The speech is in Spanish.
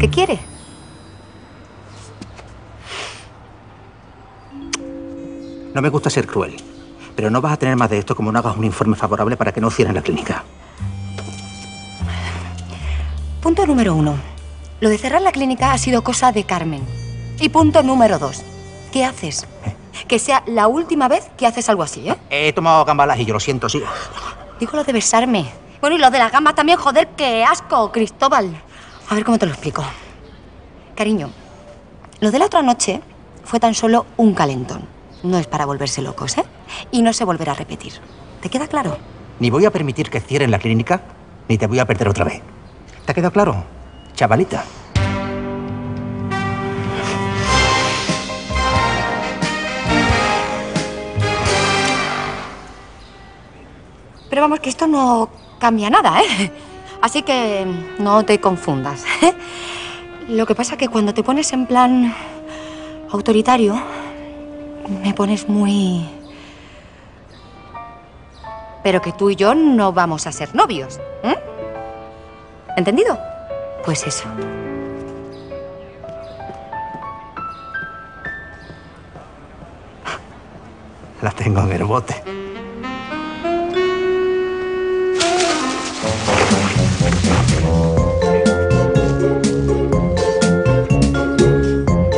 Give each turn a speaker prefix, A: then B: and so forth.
A: ¿Qué quiere?
B: No me gusta ser cruel, pero no vas a tener más de esto como no hagas un informe favorable para que no cierren la clínica.
A: Punto número 1. Lo de cerrar la clínica ha sido cosa de Carmen. Y punto número 2. ¿Qué haces? Que sea la última vez que haces algo así, ¿eh?
B: He tomado gambas y yo lo siento, sí.
A: Digo lo de besarme. Bueno, y lo de las gambas también, joder, qué asco, Cristóbal. A ver cómo te lo explico. Cariño, lo de la otra noche fue tan solo un calentón. No es para volverse locos, ¿eh? Y no se volverá a repetir. ¿Te queda claro?
B: Ni voy a permitir que cierren la clínica, ni te voy a perder otra vez. ¿Te ha quedado claro, chavalita?
A: Pero vamos, que esto no cambia nada, ¿eh? Así que no te confundas, ¿eh? Lo que pasa es que cuando te pones en plan autoritario, me pones muy... Pero que tú y yo no vamos a ser novios, ¿eh? ¿Entendido? Pues eso.
B: La tengo en el bote.